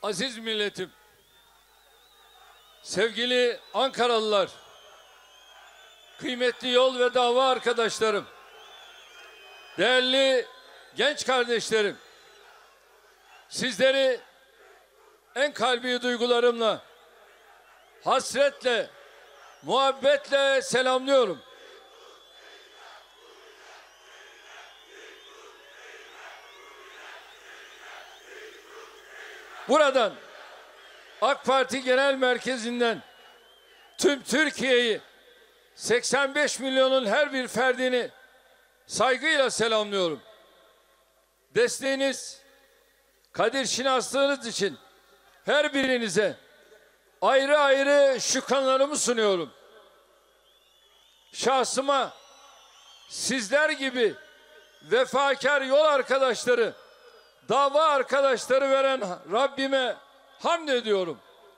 Aziz milletim, sevgili Ankaralılar, kıymetli yol ve dava arkadaşlarım, değerli genç kardeşlerim, sizleri en kalbi duygularımla, hasretle, muhabbetle selamlıyorum. Buradan AK Parti Genel Merkezi'nden tüm Türkiye'yi, 85 milyonun her bir ferdini saygıyla selamlıyorum. Desteğiniz, kadir şinaslığınız için her birinize ayrı ayrı şükranlarımı sunuyorum. Şahsıma sizler gibi vefakar yol arkadaşları, dava arkadaşları veren Rabbime hamd ediyorum.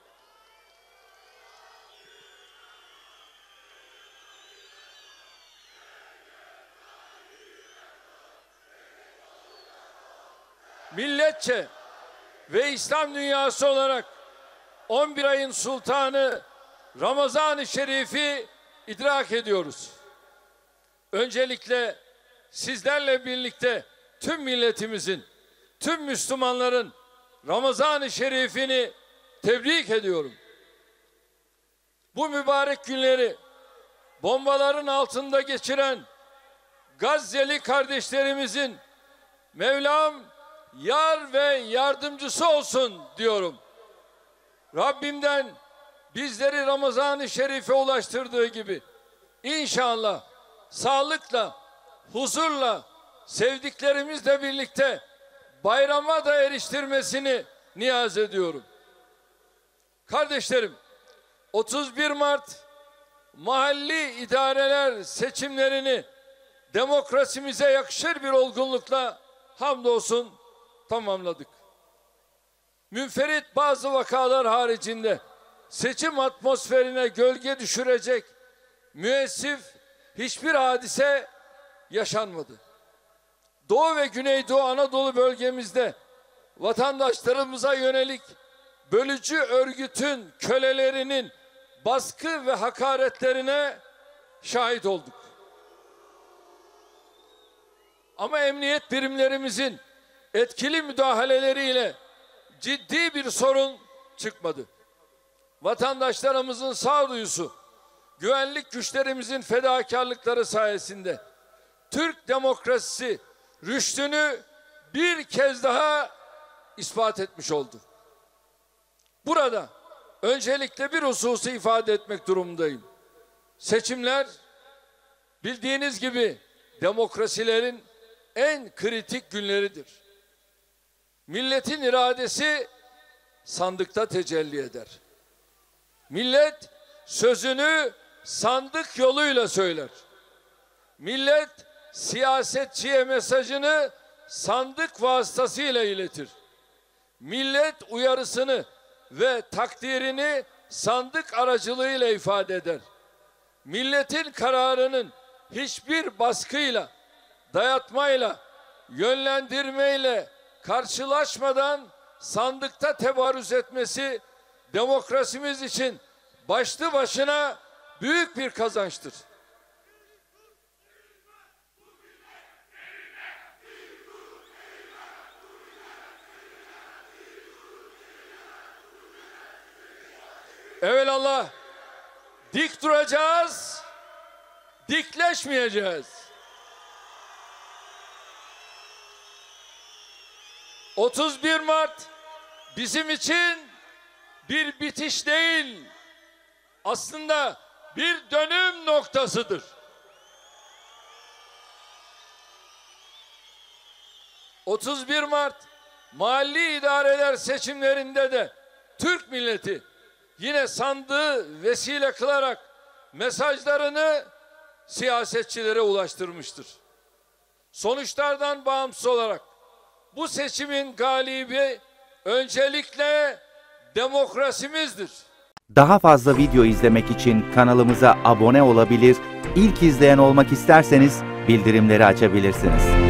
Milletçe ve İslam dünyası olarak 11 ayın sultanı Ramazan-ı Şerif'i idrak ediyoruz. Öncelikle sizlerle birlikte tüm milletimizin, tüm Müslümanların Ramazan-ı Şerif'ini tebrik ediyorum. Bu mübarek günleri bombaların altında geçiren Gazze'li kardeşlerimizin Mevlam yar ve yardımcısı olsun diyorum. Rabbimden bizleri Ramazan-ı Şerif'e ulaştırdığı gibi inşallah sağlıkla, huzurla, sevdiklerimizle birlikte bayrama da eriştirmesini niyaz ediyorum. Kardeşlerim, 31 Mart mahalli idareler seçimlerini demokrasimize yakışır bir olgunlukla hamdolsun tamamladık. Münferit bazı vakalar haricinde seçim atmosferine gölge düşürecek müessif hiçbir hadise yaşanmadı. Doğu ve Güneydoğu Anadolu bölgemizde vatandaşlarımıza yönelik bölücü örgütün kölelerinin baskı ve hakaretlerine şahit olduk. Ama emniyet birimlerimizin etkili müdahaleleriyle ciddi bir sorun çıkmadı. Vatandaşlarımızın sağduyusu, güvenlik güçlerimizin fedakarlıkları sayesinde Türk demokrasisi rüştünü bir kez daha ispat etmiş oldu. Burada öncelikle bir hususu ifade etmek durumundayım. Seçimler bildiğiniz gibi demokrasilerin en kritik günleridir. Milletin iradesi sandıkta tecelli eder. Millet sözünü sandık yoluyla söyler. Millet siyasetçiye mesajını sandık vasıtasıyla iletir. Millet uyarısını ve takdirini sandık aracılığıyla ifade eder. Milletin kararının hiçbir baskıyla, dayatmayla, yönlendirmeyle karşılaşmadan sandıkta tebarrüz etmesi demokrasimiz için başlı başına büyük bir kazançtır. Evelallah dik duracağız, dikleşmeyeceğiz. 31 Mart bizim için bir bitiş değil, aslında bir dönüm noktasıdır. 31 Mart mahalli idareler seçimlerinde de Türk milleti yine sandığı vesile kılarak mesajlarını siyasetçilere ulaştırmıştır. Sonuçlardan bağımsız olarak bu seçimin galibi öncelikle demokrasimizdir. Daha fazla video izlemek için kanalımıza abone olabilir, ilk izleyen olmak isterseniz bildirimleri açabilirsiniz.